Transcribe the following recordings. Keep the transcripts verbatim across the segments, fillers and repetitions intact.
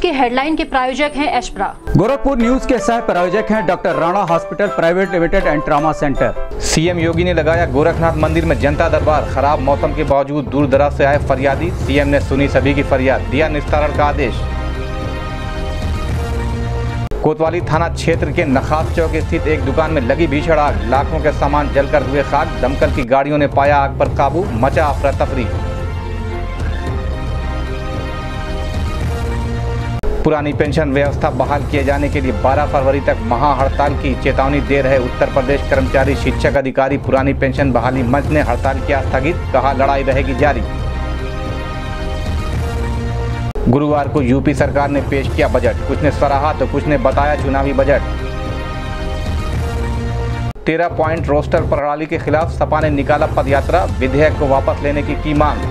की हेडलाइन के प्रायोजक हैं एशप्रा। गोरखपुर न्यूज के सह प्रायोजक हैं doctor Rana hospital private limited and trauma centre. CM Yogi ने लगाया गोरखनाथ मंदिर में जनता दरबार। खराब मौसम के बावजूद दूर दराज से आए फरियादी। सीएम ने सुनी सभी की फरियाद, दिया निस्तारण का आदेश। कोतवाली थाना क्षेत्र के नखास चौक स्थित एक दुकान में लगी भीषण आग। लाखों के सामान जलकर हुए खाक। दमकल की गाड़ियों ने पाया आग पर काबू। मचा अफरा तफरी। पुरानी पेंशन व्यवस्था बहाल किए जाने के लिए बारह फरवरी तक महाहड़ताल की चेतावनी दे रहे उत्तर प्रदेश कर्मचारी शिक्षक अधिकारी। पुरानी पेंशन बहाली मंच ने हड़ताल किया स्थगित, कहा लड़ाई रहेगी जारी। गुरुवार को यूपी सरकार ने पेश किया बजट। कुछ ने सराहा तो कुछ ने बताया चुनावी बजट। तेरह पॉइंट रोस्टर प्रणाली के खिलाफ सपा ने निकाला पदयात्रा। विधेयक को वापस लेने की की मांग।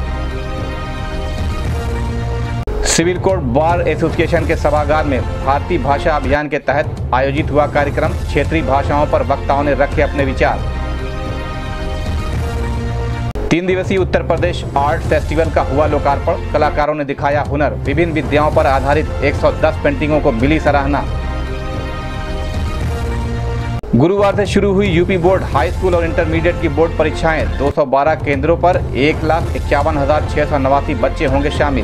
सिविल कोर्ट बार एसोसिएशन के सभागार में भारतीय भाषा अभियान के तहत आयोजित हुआ कार्यक्रम। क्षेत्रीय भाषाओं पर वक्ताओं ने रखे अपने विचार। तीन दिवसीय उत्तर प्रदेश आर्ट फेस्टिवल का हुआ लोकार्पण। कलाकारों ने दिखाया हुनर। विभिन्न विद्याओं पर आधारित एक सौ दस पेंटिंगों को मिली सराहना। गुरुवार से शुरू हुई यूपी बोर्ड हाई स्कूल और इंटरमीडिएट की बोर्ड परीक्षाएं। दो सौ बारह केंद्रों पर एक लाख इक्यावन हजार छह सौ नवासी बच्चे होंगे शामिल।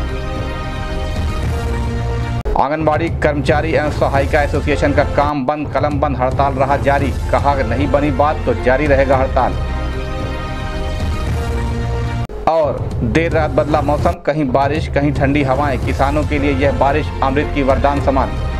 आंगनबाड़ी कर्मचारी एवं सहायिका एसोसिएशन का काम बंद कलम बंद हड़ताल रहा जारी। कहा नहीं बनी बात तो जारी रहेगा हड़ताल। और देर रात बदला मौसम, कहीं बारिश कहीं ठंडी हवाएं। किसानों के लिए यह बारिश अमृत की वरदान समान।